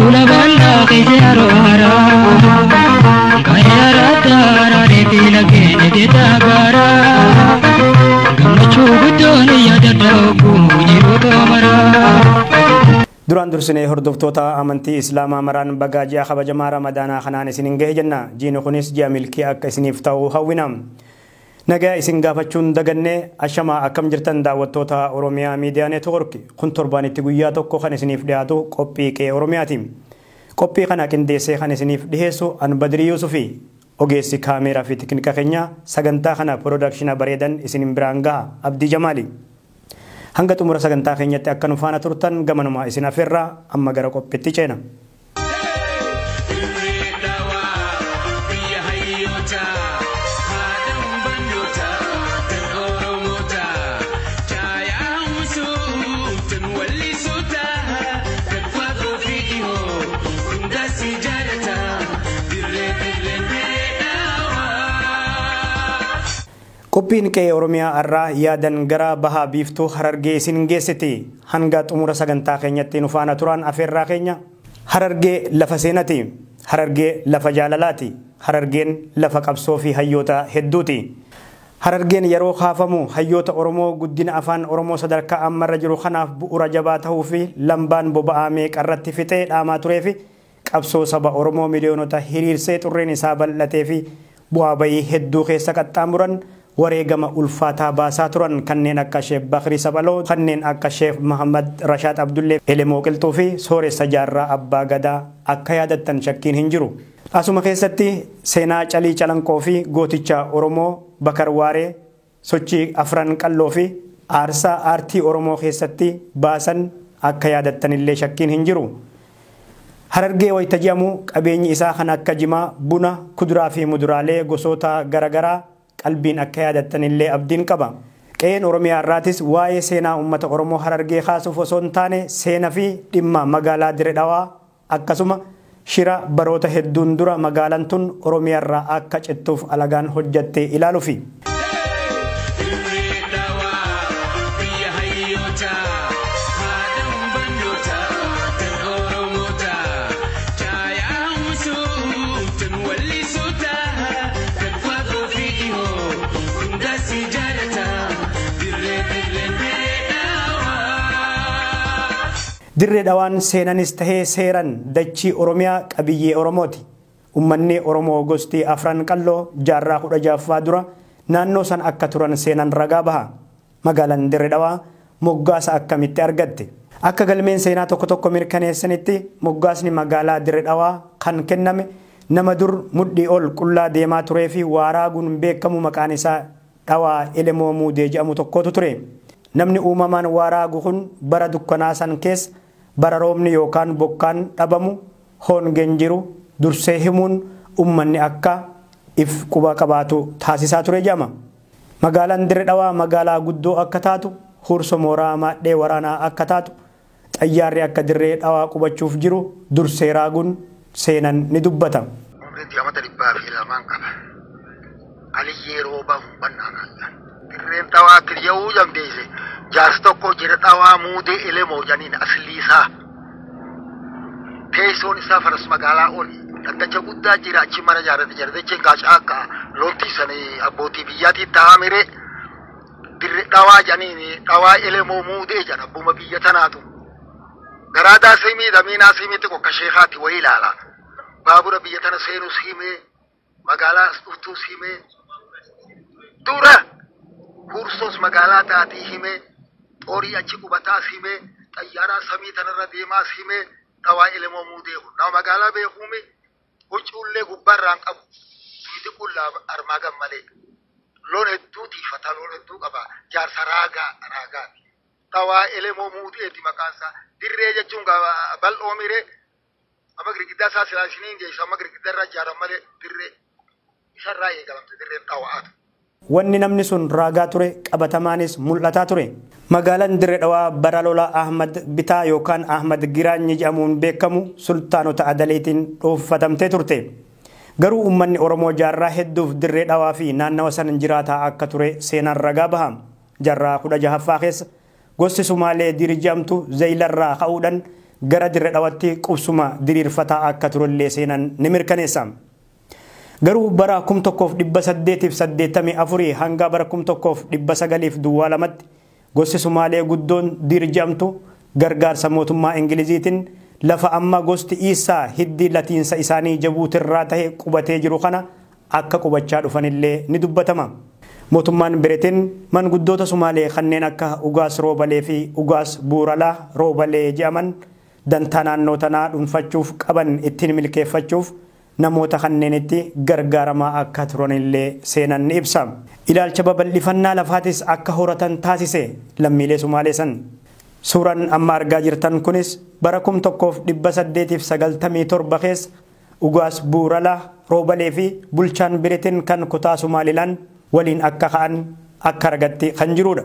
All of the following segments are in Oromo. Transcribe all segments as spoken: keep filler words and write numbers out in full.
Sula banda khizaro hara Gaya rata rare pila kene deta gara Gamachu gudoni yadadaku jiru tomara duraan dursine hordoftoota amantii islaamaa maraan bagaaji'a kabajamaa ramadaanaa kanaan isinin gahe jenna jiini kunis ji'a milkii akka isiniif ta'u hawwina nagaa isin gaafachuun daganne ashamaa akkam jirtan daawwattoota Oromiyaa Miidiyaa Neetwoork kun torbaanitti guyyaa tokko kan isiniif dhiyaatu qophii qee Oromiyaati qophii kana qindeessee kan isiniif dhiheessu an Badrii Yuusufi ogeessi kaameeraa fi teknika keenya sagantaa kana production bareedan isin biraan gaha Abdii Jamaali hanga xumura sagantaa keenyatti akka nu faana turtan gamanuma isin afeerra amma gara qophiitti ceena. Qophiin qee Oromiyaa irraa yaadan gara baha biiftuu Harargee isin geessiti hanga xumura sagantaa keenyatti nu faana turan afeerraa keenya Harargee lafa seenati Harargee lafa jaalalaati Harargeen lafa qabsoo fi hayyoota hedduuti Harargeen yeroo kaafamu hayyoota Oromoo guddina afaan Oromoo sadarkaa ammarra jiru kanaaf bu'uura jabaa ta'uu fi lambaan boba'aa meeqarratti fixee dhaamaa turee fi qabsoo saba Oromoo miliyoonota hiriirsee xurreen isaa bal'atee fi bu'aa bayii hedduu keessa qaxxaamuran wareegama ulfaataa baasaa turan kanneen akka Sheekh Bakrii Sabaloo kanneen akka Sheekh Muhammad Rashaad Abdullee Elemoo Qilxuu fi sooressa jaarraa Abbaa Gadaa akka yaadattan shakkiin hin jiru asuma keessatti seenaa calii calanqoo fi gooticha Oromoo Bakar Waaree sochii afran qalloo fi aarsaa aartii Oromoo keessatti baasan akka yaadattan illee shakkiin hin jiru Harargee wayita jedhamu qabeenyi isaa kan akka jimaa buna kuduraa fi muduraalee gosoota garagaraa qalbiin akka yaadattan illee abdiin qaba qeen Oromiyaa irraatis waa'ee seenaa ummata Oromoo Harargee kaasuuf osoo hin taane seenaa fi dhimma magaalaa Dirree Dhawaa akkasuma shira baroota hedduun dura magaalaan tun Oromiyaa irraa akka cittuuf alagaan hojjattee ilaaluufi Dirree Dhawaan seenanis tahee seeran dachii Oromiyaa qabiyyee Oromooti ummanni Oromoo gosti afran qalloo jaarraa kudha jaaffaa dura naannoo san akka turan seenan ragaa baha magaalaan Dirree Dhawaa moggaasa akkamitti argatte akka galmeen seenaa tokko tokko mirkaneessanitti moggaasni magaalaa Dirree Dhawaa kan kenname nama dur mudhii ol qullaa deemaa turee fi waaraaguun beekamu maqaan isaa Dhawaa Elemoo Muudee jedhamu tokkotu ture namni uumamaan waaraagu kun bara dukkanaa san keessa bara roobni yookaan bokkaan dhabamu hoongeen jiru dursee himuun ummanni akka if quba qabaatu taasisaa ture jedhama magaalaan Dirree Dhawaa magaalaa guddoo akka taatu hurso mooraa maadhee waraanaa akka taatu xayyaarri akka Dirree Dhawaa qubachuuf jiru dursee raaguun seenan ni dubbata Dirreen Dhawaa kiriyuu jamdeese jaarsi tokko jira Dhawaa Muudee Elemoo janiin asliisaa teessoon isaa faras magaalaa oli dhaddacha guddaa jira achi mana jaarrate jardacha gaachaa akka loontii sanii abbootii biyyaatii taa'amire Dirree Dhawaa janiin Dhawaa Elemoo Muudee jana abbuma biyya tanaatu garaadaa simii damiinaa simiitti kokka sheekaatti wayi ilaala baabura biyya tana seenus himee magaalaa dhuftuus himee dura Hursos magaalaa taatii himee xorii achi qubataas himee xayyaaraa samii tanarra deemaas himee Dhawaa Elemoo Muudee nama magaalaa beekuume huccuullee gubbaarraan qabu fiiti qullaa armaa gammalee loon hedduu tiifata loon hedduu qaba jaarsa raagaa raagaati Dhawaa Elemoo Muudeeti maqaansaa dirree jechuun bal'oo miree amma girgiddaa isaa silaashiniin geessu amma girgiddaa irraa ijaaran malee dirree isarraa eegalamte dirreen Dhawaatu. wanni namni sun raagaa ture qabatamaanis mul'ataa ture magaalaan Dirree Dhawaa bara lola Ahmad Bitaa yookaan Ahmad Giraanyi jedhamuun beekamu sultaanota Adaleetiin dhuunfatamtee turte garuu ummanni Oromoo jaarraa hedduuf Dirree Dhawaa fi naannawa san jiraataa akka ture seenaan ragaa baha jaarraa kudha jahaffaa keessa gosti Sumaalee Dirijamtu Zeylarraa ka'uudhaan gara dirree dhawatti qubsuma diriirfataa akka turellee seenan ni mirkaneessa. Garuu bara kum tokkoof dhibba saddeetiif saddeettamii afurii hanga bara kum tokkoof dhibba sagaliif duwwaa lamatti gosti Sumaalee guddoon Dir jedhamtu gargaarsa mootummaa Ingiliziitiin lafa amma gosti Isaa hiddii latiinsa isaanii Jabuutirraa ta'e qubatee jiru kana akka qubachaa dhufanillee ni dubbatama. Mootummaan Biriteen manguddoota Sumaalee kanneen akka Ugaas Roobalee fi Ugaas Buuralaa Roobalee jedhaman dantaa naannoo tanaa dhuunfachuuf qaban ittiin milkeeffachuuf namoota kanneenitti gargaaramaa akka turanillee seenan ni ibsa. Ilaalcha babal'ifannaa lafaatis akka horatan taasise lammiilee Sumaalee san. Suuraan amma argaa jirtan kunis bara kum tokkoof dhibba saddeetiif sagaltamii torba keessa Ugaas Buuralaa Roobalee fi bulchaan Biriteen kan kutaa Sumaalilaan waliin akka ka'an akka argatti kan jirudha.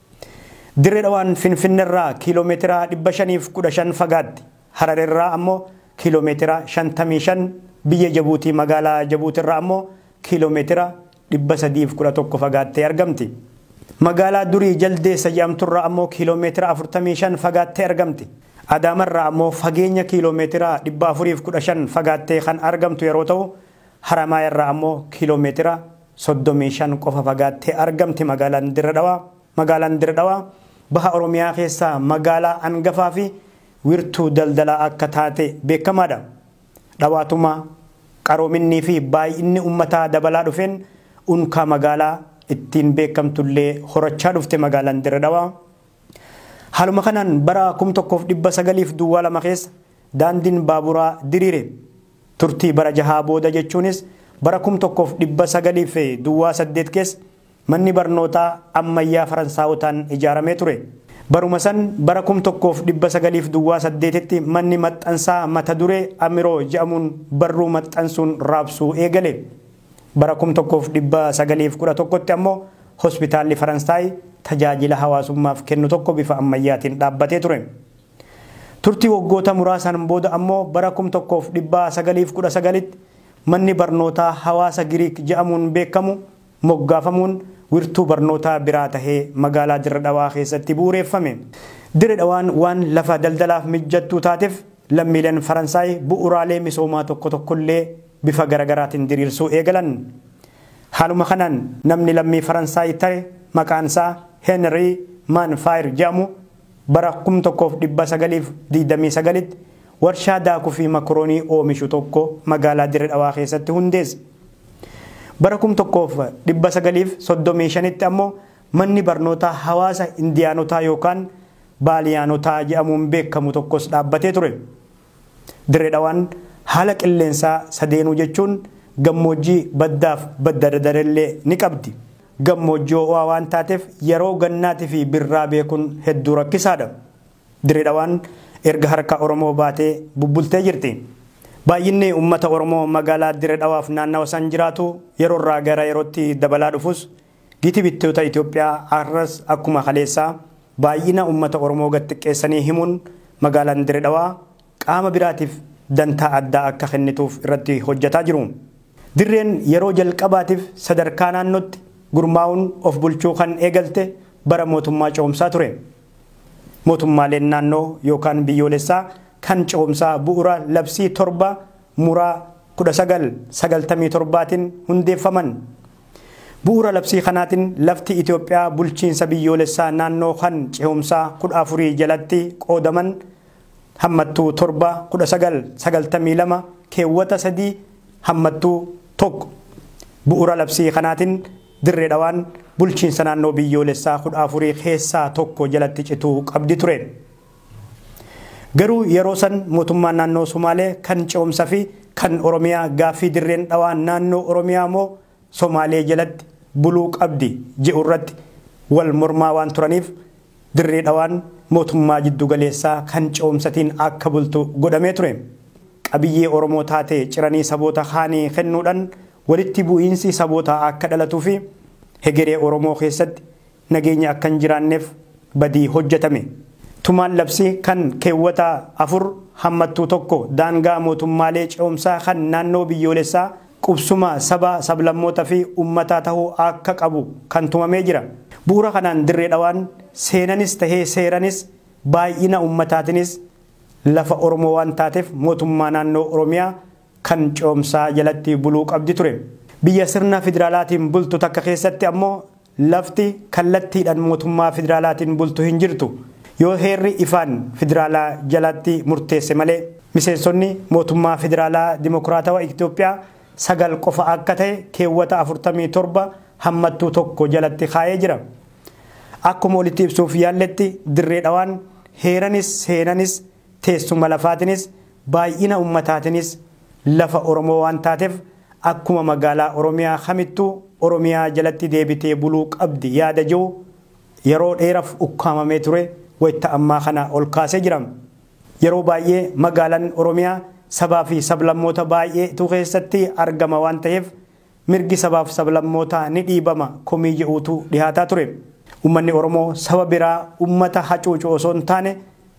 Dirree dhawaan Finfinneerraa kiiloomeetira dhibba shaniif kudha shan fagaatti. Hararerraa ammoo kiiloomeetira shantamii shan, biyya Jabuutii magaalaa Jabuutirraa ammoo kiiloomeetira dhibba sadiif kudha tokko fagaattee argamti. Magaalaa durii Jaldeessa jedhamturraa ammoo kiiloomeetira afurtamii shan fagaattee argamti. Adaamarraa ammoo fageenya kiiloomeetira dhibba afuriif kudha shan fagaattee kan argamtu yeroo ta'u, Haramaayarraa ammoo kiiloomeetira soddomii shan qofa fagaattee argamti magaalaan Dirree Dhawaa. Magaalaan Dirree Dhawaa baha Oromiyaa keessaa magaalaa hangafaa fi wirtuu daldalaa akka taate beekamaadha. Dhawaatuma qaroominnii fi baay'inni uummataa dabalaa dhufeen unkaa magaalaa ittiin beekamtullee horachaa dhufte magaalaan Dirree Dhawaa. Haaluma kanaan bara kum tokkoof dhibba sagaliif duwwaa lama keessa daandiin baaburaa diriire. Turtii bara jahaa booda jechuunis bara kum tokkoof dhibba sagaliif duwwaa saddeet keessa manni barnootaa ammayyaa Faransaawwataan ijaaramee ture. Baruma san bara kum tokkoof dhibba sagaliif duwwaa saddeetitti manni maxxansaa mata duree Amiroo jedhamuun barruu maxxansuun raabsuu eegale. Bara kum tokkoof dhibba sagaliif kudha tokkotti ammoo hospitaalli Faransaay tajaajila hawaasummaaf kennu tokko bifa ammayyaatiin dhaabbatee ture. Turtii waggoota muraasaan booda ammoo bara kum tokkoof dhibba sagaliif kudha sagalitti manni barnootaa hawaasa Giriik jedhamuun beekamu moggaafamuun wirtuu barnootaa biraa tahee magaalaa Dirree Dhawaa keessatti bu'uureeffame. Dirree Dhawaan waan lafa daldalaaf mijattuu taateef lammiileen Faransaay bu'uuraalee misoomaa tokko tokkollee bifa garagaraatiin diriirsuu eegalan. Haaluma kanaan namni lammii Faransaay ta'e maqaan isaa Henry Manfire jedhamu bara kum tokkoof dhibba sagaliif digdamii sagalitti warshaa daakuu fi makroonii oomishu tokko magaalaa Dirree Dhawaa keessatti hundeesse. Bara kum tokkoof dhibba sagaliif soddomii shanitti ammoo manni barnootaa hawaasa Indiyaanotaa yookaan Baaliyaanotaa jedhamuun beekamu tokkos dhaabbatee ture. Dirree Dhawaan haala qilleensaa sadeenuu jechuun gammoojjii baddaaf badda dadarellee ni qabdi. Gammoojjii ho'aa waan taateef yeroo gannaatii fi birraa beekuun hedduu rakkisaadha. Dirree Dhawaan erga harka Oromoo baatee bubbultee jirti. Baay'inni uummata Oromoo magaalaa Dirree Dhawaaf naannawa san jiraatu yeroo irraa gara yerootti dabalaa dhufus giti bittoota Itoophiyaa har'as akkuma kaleessaa baay'ina uummata Oromoo gad xiqqeessanii himuun magaalaan Dirree Dhawaa qaama biraatiif dantaa addaa akka kennituuf irratti hojjetaa jiru. Dirreen yeroo jalqabaatiif sadarkaa naannootti gurmaa'uun of bulchuu kan eegalte bara mootummaa ce'umsaa ture. Mootummaaleen naannoo yookaan biyyoolessaa kan ce'umsaa bu'uura labsii torba muraa kudha sagal sagaltamii torbaatiin hundeeffaman. Bu'uura labsii kanaatiin lafti Itoophiyaa bulchiinsa biyyoolessaa naannoo kan ce'umsaa kudha afurii jalatti qoodaman hammattuu torba kudha sagal sagaltamii lama keewwata sadii hammattuu tokko. Bu'uura labsii kanaatiin Dirree Dhawaan bulchiinsa naannoo biyyoolessaa kudha afurii keessaa tokko jalatti cituu qabdi ture. Garuu yeroo san mootummaan naannoo Somaalee kan ce'umsaa fi kan Oromiyaa gaaffii Dirreen Dhawaan naannoo Oromiyaa moo Somaalee jalatti buluu qabdi jedhu irratti wal mormaa waan turaniif Dirree Dhawaan mootummaa jiddu galeessaa kan ce'umsaatiin akka bultu godhamee ture. Qabiyyee Oromoo taatee ciranii saboota kaanii kennuudhaan walitti bu'iinsi saboota akka dhalatuu fi hegeree Oromoo keessatti nageenya akka hin jiraanneef badii hojjetame. Tumaan labsii kan keewwata afur hammattuu tokko daangaa mootummaalee ce'umsaa kan naannoo biyyoolessaa qubsuma saba sablammoota fi uummataa tahuu akka qabu kan tumamee jira. Bu'uura kanaan Dirree Dhawaan seenanis tahee seeranis baay'ina uummataatinis lafa Oromoo waan taateef mootummaa naannoo Oromiyaa kan coomsaa jalatti buluu qabdi ture. Biyya sirna federaalaatiin bultu takka keessatti ammoo lafti kallattiidhaan mootummaa federaalaatiin bultu hin jirtu. Yoo heerri ifaan federaalaa jalatti murteesse malee miseensonni mootummaa federaalaa dimokiraatawaa Itoophiyaa sagal qofa akka ta'e keewwata afurtamii torba hammattuu tokko jalatti kaa'ee jira. Akkuma walitti ibsuuf yaalletti dirree dhawaan heeranis seenanis teessuma lafaatinis baay'ina ummataatinis lafa Oromoo waan taateef akkuma magaalaa Oromiyaa kamittuu Oromiyaa jalatti deebitee buluu qabdi yaada jiru yeroo dheeraaf ukkaamamee ture wayita ammaa kana ol kaasee jira. Yeroo baay'ee magaalaan Oromiyaa sabaa fi sablammoota baay'ee tu keessatti argama waan ta'eef mirgi sabaaf sablammoota ni dhiibama komii jedhuutu dhihaataa ture. Uummanni Oromoo saba biraa uummata hacuucu osoo hin taane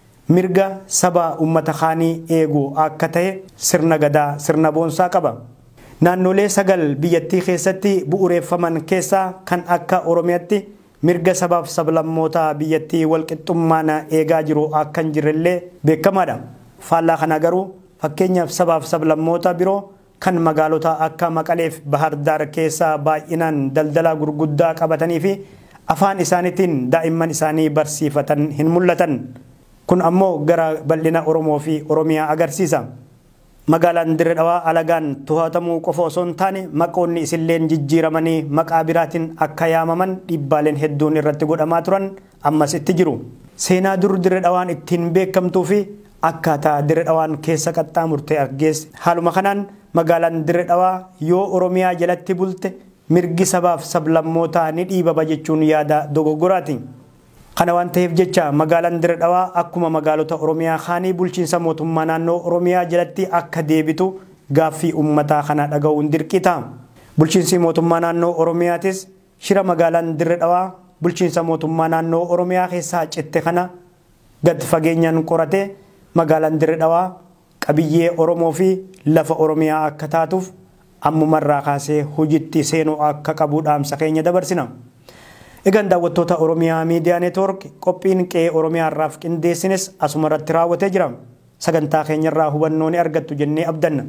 mirga saba uummata kaanii eegu akka ta'e sirna gadaa sirna boonsaa qaba. Naannolee sagal biyyattii keessatti bu'uureeffaman keessaa kan akka Oromiyaatti mirga sabaaf sablammoota biyyattii walqixxummaan eegaa jiru akka hin jirrellee beekamaadha. Faallaa kana garuu fakkeenyaaf sabaaf sablammoota biroo kan magaalota akka Maqaleef Bahar Daar keessaa baay'inaan daldala gurguddaa qabatanii fi afaan isaaniitiin daa'imman isaanii barsiifatan hin mul'atan. Kun ammoo gara bal'ina Oromoo fi Oromiyaa agarsiisa. Magaalaan Dirree Dhawaa alagaan to'atamuu qofa osoo hin taane maqoonni isilleen jijjiiramanii maqaa biraatiin akka yaamaman dhiibbaaleen hedduun irratti godhamaa turan ammas itti jiru. Seenaa dur Dirree Dhawaan ittiin beekamtuu fi akkaataa Dirree Dhawaan keessa qaxxaamurte argees haaluma kanaan magaalaan Dirree Dhawaa yoo Oromiyaa jalatti bulte mirgi sabaaf sablammoota ni dhiibama jechuun yaada dogoggoraati. Kana waan ta'eef jecha magaalaan Dirree Dhawaa akkuma magaalota Oromiyaa kaanii bulchiinsa mootummaa naannoo Oromiyaa jalatti akka deebitu gaaffii uummataa kana dhaga'uun dirqita. Bulchiinsi mootummaa naannoo Oromiyaatis shira magaalaan Dirree Dhawaa bulchiinsa mootummaa naannoo Oromiyaa keessaa citte kana gad fageenyaan qorate magaalaan Dirree Dhawaa qabiyyee Oromoo fi lafa Oromiyaa akka taatuuf ammumarraa kaasee hojiitti seenuu akka qabu dhaamsa keenya dabarsina. Egaan daawwattoota Oromiyaa Miidiyaa Neetwoork qophiin qe'ee Oromiyaa irraaf qindeessines asumarratti raawwatee jira. Sagantaa keenyarraa hubannoo ni argattu jennee abdanna.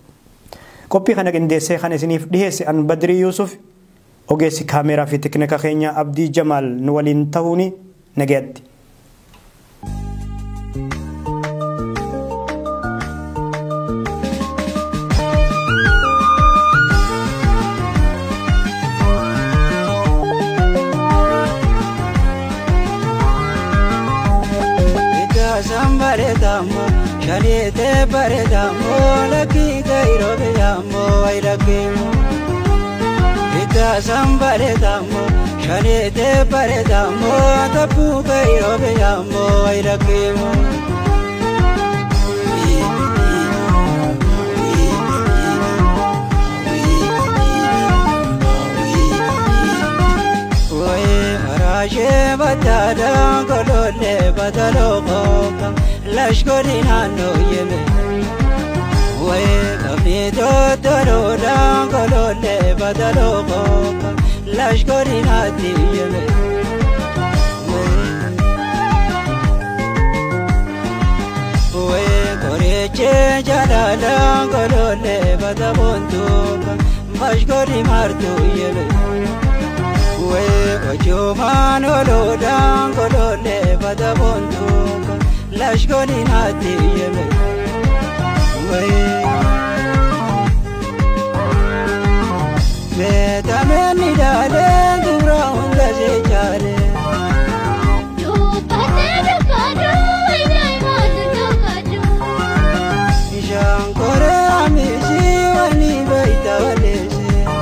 Qophii kana qindeessee kan isiniif dhiheesse an Badrii Yuusuf ogeessi kaameeraa fi teknika keenya Abdii Jamaal nu waliin ta'uuni nagaatti. Baredamo, shalite baredamo, laki gairo beyamo, airakemo. Ita sambaredamo, shalite baredamo, tapu gairo beyamo, airakemo. Oye, batada golole badaloka lashkori nano yeme we kami do doroda golole badaloka lashkori nati yeme we koreche jalala golole badabontuka mashkori martu yeme we ojo manolo dangolo le badabonduka lashgoni nati yeme we me tameni dale dura onda se chale yo patelo kado inai madu kado shankore amisi wani baita walese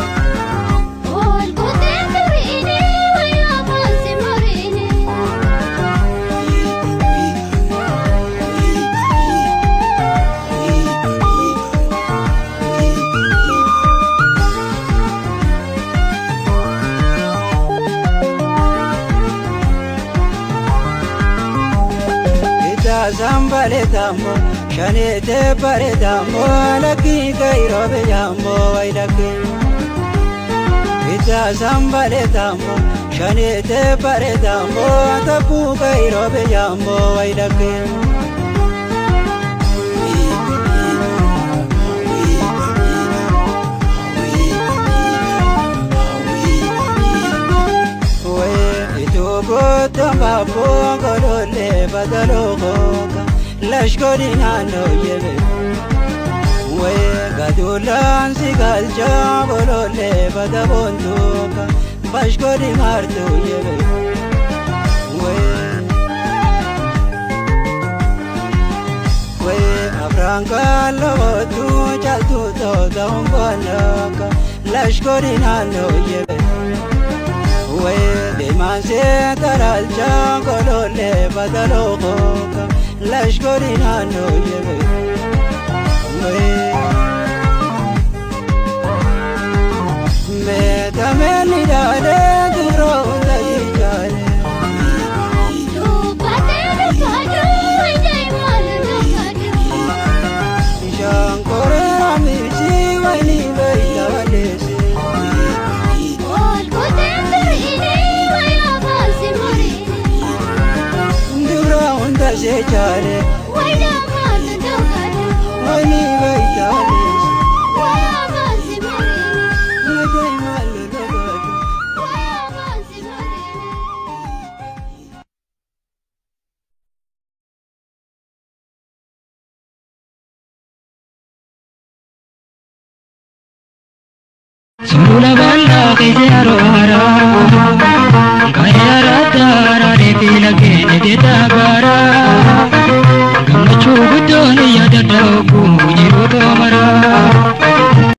Zambaletamo, shanete paredamo, laki gairo beyamo, ailakemo. Ita zambaletamo, shanete paredamo, tapu gairo beyamo, ailakemo. Shafo golole badalo koka lashkori nano yebe we gadulan sigalcha golole badabonduka bashkori martu yebe we we afranka lotu chaltu to dombanaka lashkori nano yebe we de manse taralcha golole badalo koka lashkori nano yebe we me tameni dale duro dai dale tu patelu kadu jai mal kadu shankore ramisi wali baitale se ol kotendur ine waya basi mori duro unda se chale waya mal kadu wali baitale se waya basi mori dai mal kadu waya basi mori Sula balla khijaro